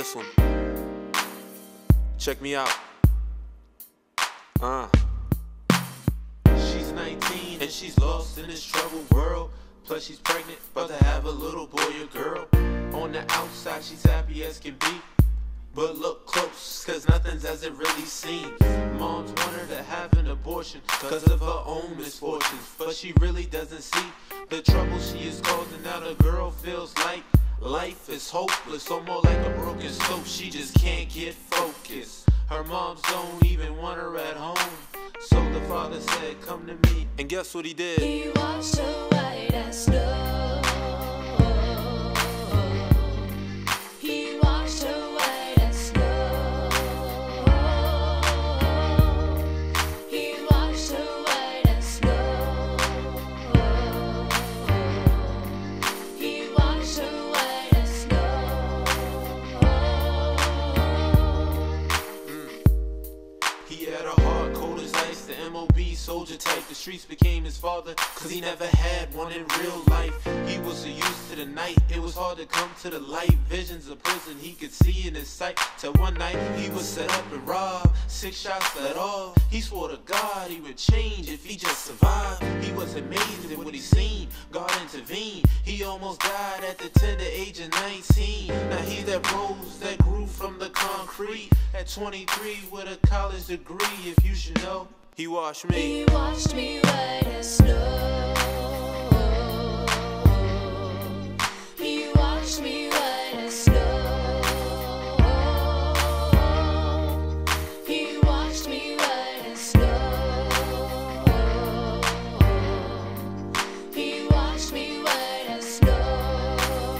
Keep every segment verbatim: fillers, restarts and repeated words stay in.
this one. Check me out. Uh. She's nineteen and she's lost in this troubled world. Plus she's pregnant, about to have a little boy or girl. On the outside she's happy as can be, but look close, cause nothing's as it really seems. Moms want her to have an abortion cause of her own misfortunes, but she really doesn't see the trouble she is causing. Now the girl feels like life is hopeless, or more like a broken stove, she just can't get focused. Her moms don't even want her at home, so the father said, come to me. And guess what he did? He washed her white as snow. He washed her white as snow. He washed her white as snow. He washed her white as snow. Mm. He had a heart cold as ice, the M O B soldier type. The streets became his father, cause he never had one in real life. He was so used to the night, it was hard to come to the light. Visions of prison he could see in his sight, till one night he was set up and robbed. Six shots let off, he swore to God he would change if he just survived. He was amazed at what he seen, God intervened. He almost died at the tender age of nineteen. Now he's that rose that grew from the concrete, at twenty-three with a college degree. If you should know, he washed me. He washed me white as snow. He washed me white as snow. He washed me white as snow. He washed me white as snow.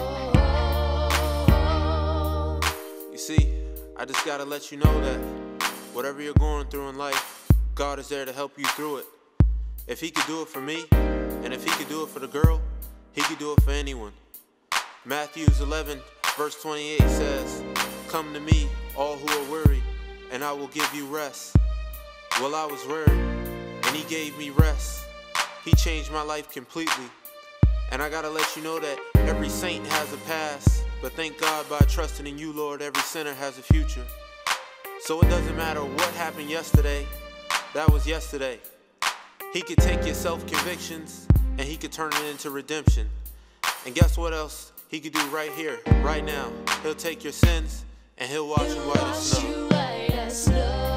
You see, I just gotta let you know that whatever you're going through in life, God is there to help you through it. If he could do it for me, and if he could do it for the girl, he could do it for anyone. Matthew eleven verse twenty-eight says, come to me, all who are weary, and I will give you rest. Well, I was weary, and he gave me rest. He changed my life completely. And I gotta let you know that every saint has a past, but thank God by trusting in you, Lord, every sinner has a future. So it doesn't matter what happened yesterday, that was yesterday. He could take your self-convictions and he could turn it into redemption. And guess what else he could do right here, right now? He'll take your sins and he'll wash them white as snow. He'll wash you white as snow.